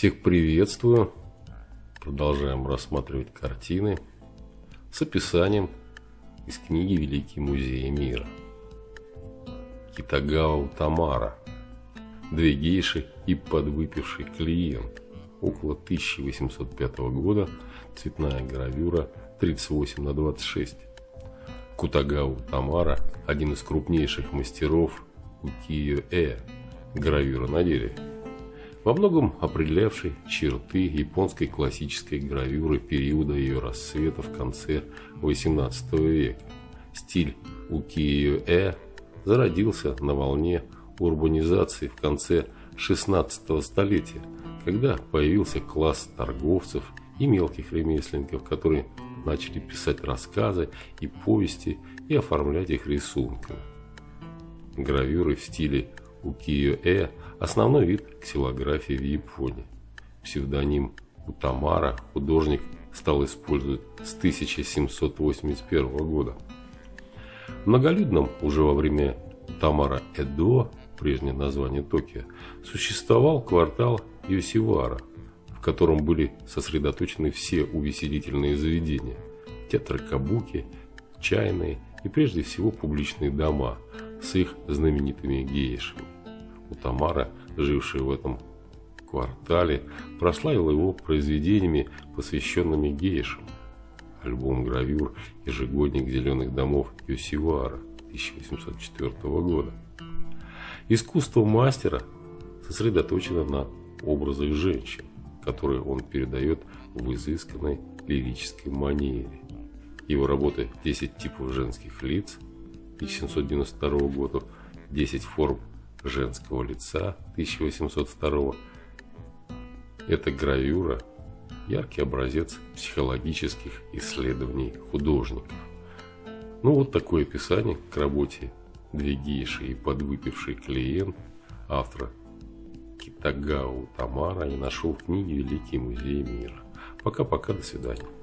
Всех приветствую. Продолжаем рассматривать картины с описанием из книги «Великие музеи мира». Китагава Утамара. Две гейши и подвыпивший клиент. Около 1805 года. Цветная гравюра 38×26. Кутагава Утамара – один из крупнейших мастеров укиё-э, гравюра на дереве, во многом определявший черты японской классической гравюры периода ее расцвета в конце XVIII века. Стиль укиё-э зародился на волне урбанизации в конце XVI столетия, когда появился класс торговцев и мелких ремесленников, которые начали писать рассказы и повести и оформлять их рисунками. Гравюры в стиле укиё-э – основной вид ксилографии в Японии. Псевдоним Утамара художник стал использовать с 1781 года. В многолюдном уже во время Утамара-Эдо, прежнее название Токио, существовал квартал Йосивара, в котором были сосредоточены все увеселительные заведения – театры кабуки, чайные и прежде всего публичные дома с их знаменитыми гейшами. Утамара, жившая в этом квартале, прославила его произведениями, посвященными гейшам. Альбом гравюр «Ежегодник зеленых домов Йосивара» 1804 года. Искусство мастера сосредоточено на образах женщин, которые он передает в изысканной лирической манере. Его работы «10 типов женских лиц» 1792 года, «10 форм женского лица» 1802. Эта гравюра – яркий образец психологических исследований художников. Ну вот такое описание к работе «Две гейши и подвыпивший клиент» автора Китагава Утамара я нашел в книге «Великие музеи мира». Пока-пока, до свидания.